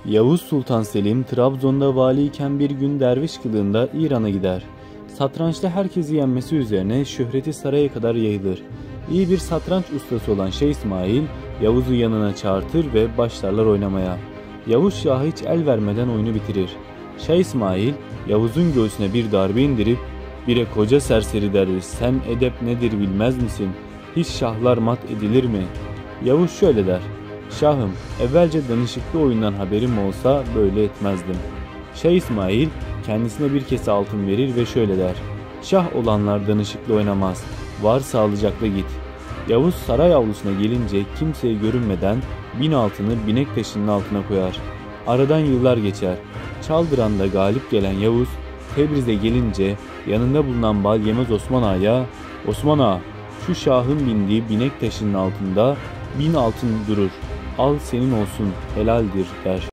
Yavuz Sultan Selim Trabzon'da valiyken bir gün derviş kılığında İran'a gider. Satrançta herkesi yenmesi üzerine şöhreti saraya kadar yayılır. İyi bir satranç ustası olan Şeyh İsmail Yavuz'u yanına çağırtır ve başlarlar oynamaya. Yavuz Şah hiç el vermeden oyunu bitirir. Şeyh İsmail Yavuz'un göğsüne bir darbe indirip "Bire koca serseri derviş, sen edep nedir bilmez misin? Hiç şahlar mat edilir mi?" Yavuz şöyle der: "Şahım, evvelce danışıklı oyundan haberim olsa böyle etmezdim." Şeyh İsmail kendisine bir kese altın verir ve şöyle der: "Şah olanlar danışıklı oynamaz. Var sağlıcakla git." Yavuz saray avlusuna gelince kimseye görünmeden 1000 altını binek taşının altına koyar. Aradan yıllar geçer. Çaldıran'da galip gelen Yavuz Tebriz'e gelince yanında bulunan bal yemez Osman Ağa'ya "Osman Ağa, şu şahın bindiği binek taşının altında 1000 altın durur. Al senin olsun, helaldir," der.